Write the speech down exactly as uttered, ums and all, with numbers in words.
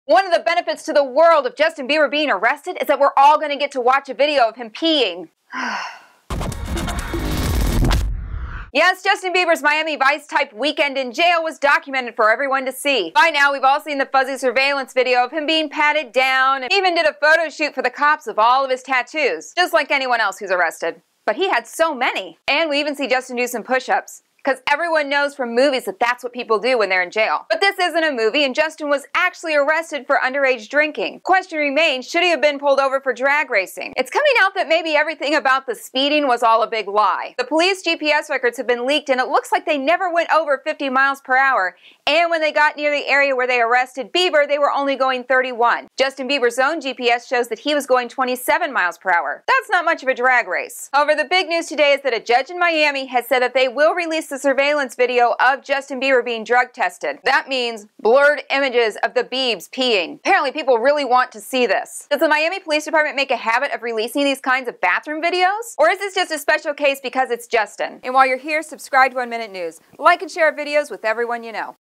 One of the benefits to the world of Justin Bieber being arrested is that we're all going to get to watch a video of him peeing. Yes, Justin Bieber's Miami Vice-type weekend in jail was documented for everyone to see. By now, we've all seen the fuzzy surveillance video of him being patted down, and even did a photo shoot for the cops of all of his tattoos, just like anyone else who's arrested. But he had so many. And we even see Justin do some push-ups. Because everyone knows from movies that that's what people do when they're in jail. But this isn't a movie, and Justin was actually arrested for underage drinking. Question remains, should he have been pulled over for drag racing? It's coming out that maybe everything about the speeding was all a big lie. The police G P S records have been leaked, and it looks like they never went over fifty miles per hour. And when they got near the area where they arrested Bieber, they were only going thirty-one. Justin Bieber's own G P S shows that he was going twenty-seven miles per hour. That's not much of a drag race. However, the big news today is that a judge in Miami has said that they will release the surveillance video of Justin Bieber being drug tested. That means blurred images of the Biebs peeing. Apparently people really want to see this. Does the Miami Police Department make a habit of releasing these kinds of bathroom videos? Or is this just a special case because it's Justin? And while you're here, subscribe to One Minute News. Like and share our videos with everyone you know.